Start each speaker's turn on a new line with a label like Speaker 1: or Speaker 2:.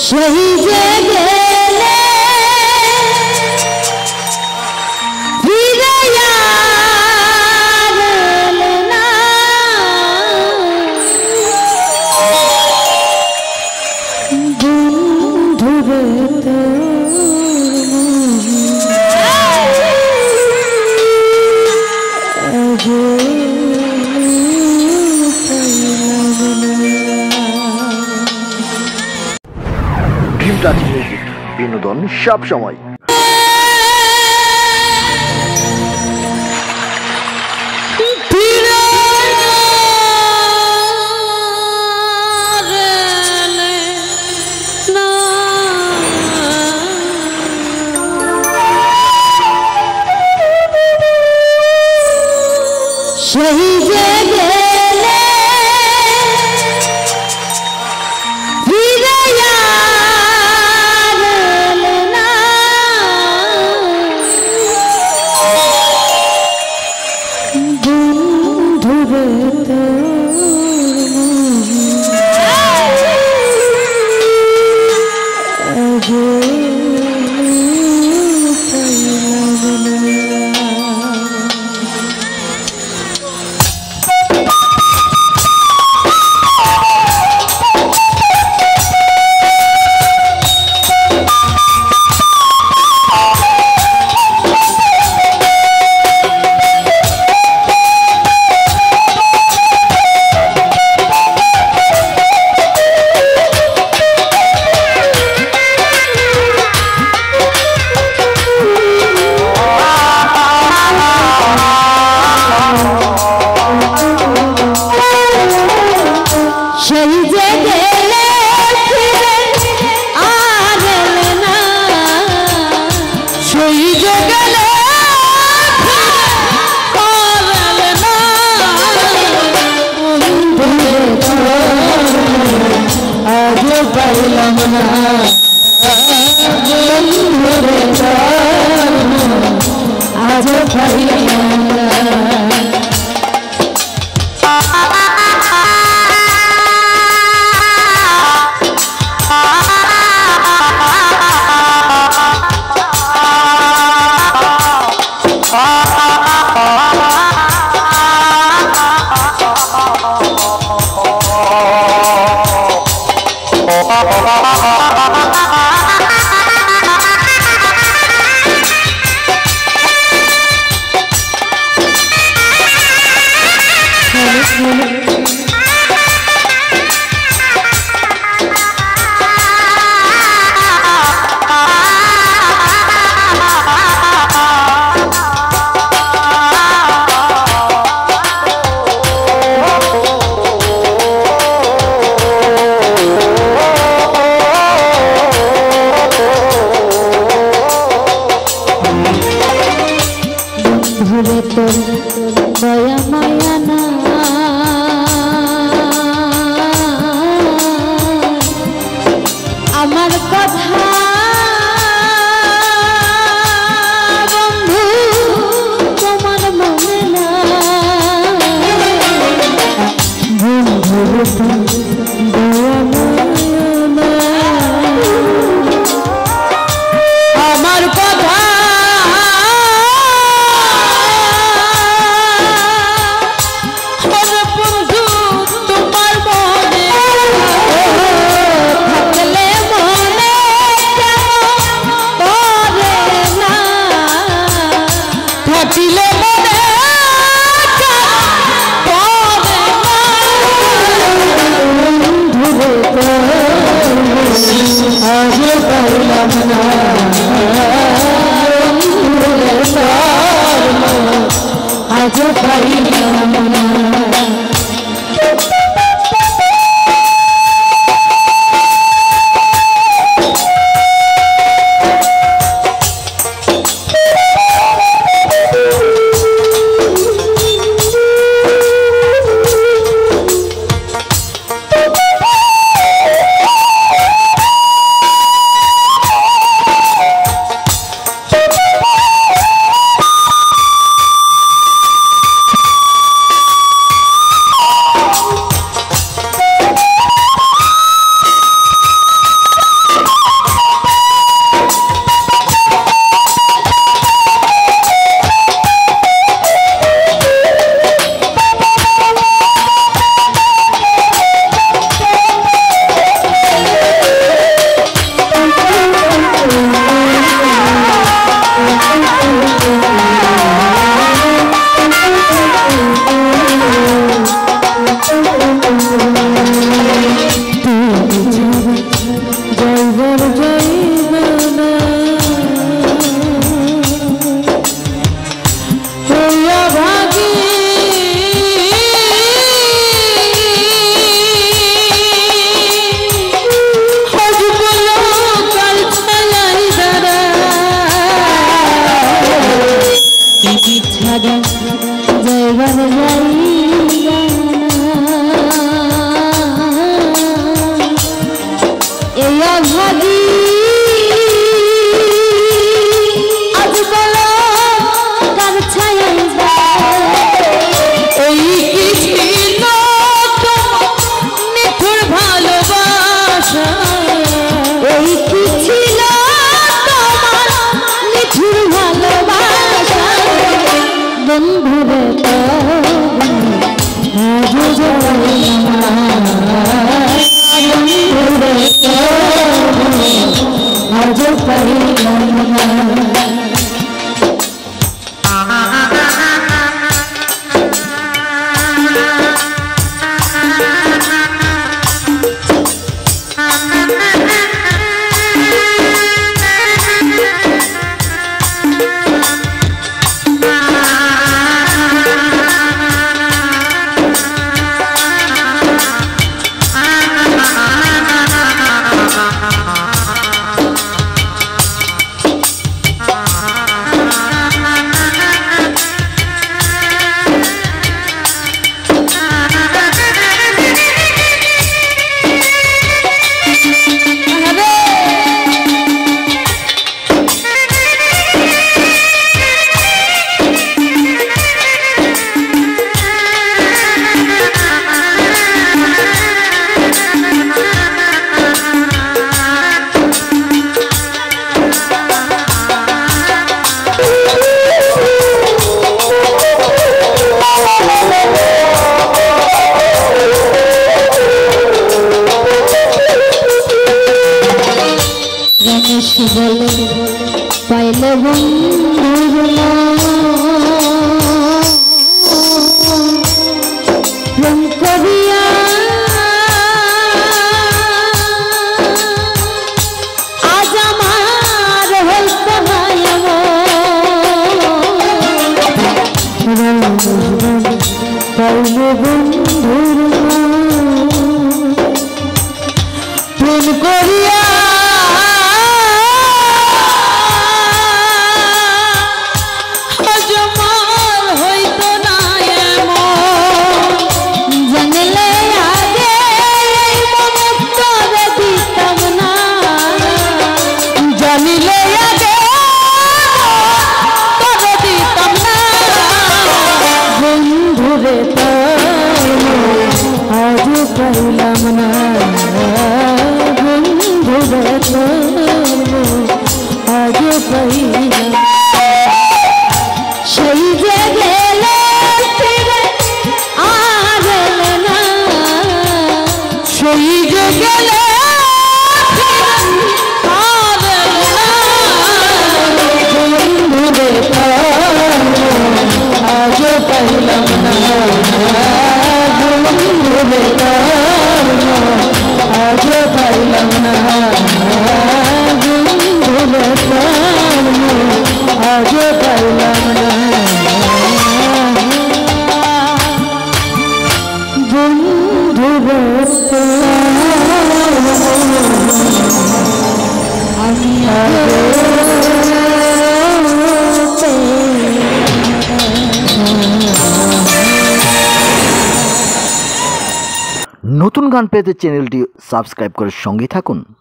Speaker 1: সেই যে গেলে ফিরে আর এলে না, বন্ধুরে তো
Speaker 2: বিনোদন সব সময়।
Speaker 1: সেই যে গেলে ফিরে আর এলে না, বন্ধুরে তো মায়া মায়া না আমার কথা বন্ধু তোমার মনে না, বন্ধু আমার কথা অভাগী আজ বলো কার ছায়ায় এই কি ছিল মিঠুর ভালোবাসা এই কি ছিল তোমার মিঠুর ভালোবাসা বন্ধুরে তো আজ পাইলাম না পাইলে বন্ধুর প্রেম করিয়া আজ আমার হইতে পাইলে বন্ধুর প্রেম করিয়া পাইলাম না বন্ধুরে আজ পাইলাম সেই যে গেলে ফিরে আর এলে না সেই যে গেলে আর এলে না বন্ধুরে আজ পাইলাম না বন্ধুরে আজ পাইলাম না বন্ধুরে আজ পাইলাম না বন্ধুরে আমি
Speaker 2: নতুন গান পেতে চ্যানেলটি সাবস্ক্রাইব করে সঙ্গে থাকুন।